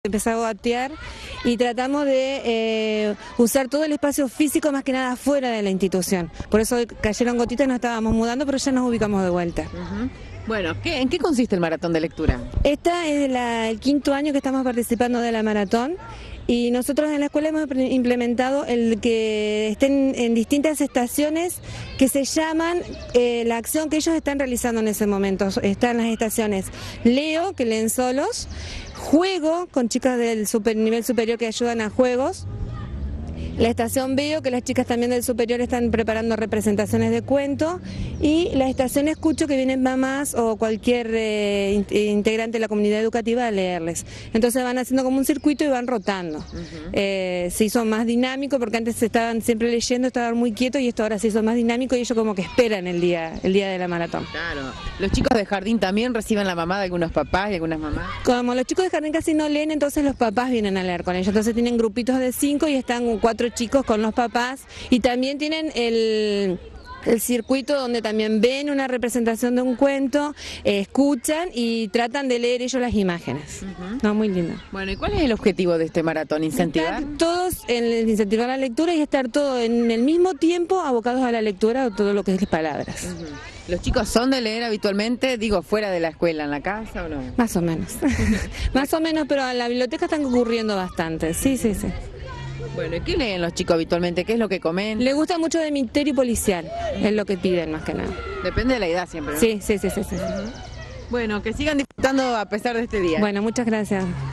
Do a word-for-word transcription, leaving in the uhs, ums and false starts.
empezó a gotear y tratamos de eh, usar todo el espacio físico más que nada fuera de la institución. Por eso cayeron gotitas, nos estábamos mudando, pero ya nos ubicamos de vuelta. Uh-huh. Bueno, ¿qué, ¿en qué consiste el maratón de lectura? Esta es la, el quinto año que estamos participando de la maratón. Y nosotros en la escuela hemos implementado el que estén en distintas estaciones que se llaman eh, la acción que ellos están realizando en ese momento. Están las estaciones Leo, que leen solos, Juego, con chicas del super, nivel superior que ayudan a juegos, la estación Veo, que las chicas también del superior están preparando representaciones de cuento, y la estación Escucho, que vienen mamás o cualquier eh, integrante de la comunidad educativa a leerles. Entonces van haciendo como un circuito y van rotando. Uh-huh. eh, se hizo más dinámico porque antes estaban siempre leyendo, estaban muy quietos, y esto ahora se hizo más dinámico y ellos como que esperan el día, el día de la maratón. Claro. ¿Los chicos de jardín también reciben la mamá de algunos papás y algunas mamás? Como los chicos de jardín casi no leen, entonces los papás vienen a leer con ellos. Entonces tienen grupitos de cinco y están cuatro chicos con los papás, y también tienen el, el circuito donde también ven una representación de un cuento, eh, escuchan y tratan de leer ellos las imágenes. Uh-huh. No, muy lindo. Bueno, ¿y cuál es el objetivo de este maratón? ¿Incentivar? Estar todos en incentivar la lectura y estar todos en el mismo tiempo abocados a la lectura o todo lo que es palabras. Uh-huh. ¿Los chicos son de leer habitualmente, digo, fuera de la escuela, en la casa o no? Más o menos. Más o menos, pero en la biblioteca están ocurriendo bastante. Sí, sí, sí. Bueno, ¿y qué leen los chicos habitualmente? ¿Qué es lo que comen? Le gusta mucho de misterio policial, es lo que piden más que nada. Depende de la edad siempre, ¿no? Sí, sí, sí, sí, sí. Uh-huh. Bueno, que sigan disfrutando a pesar de este día. Bueno, muchas gracias.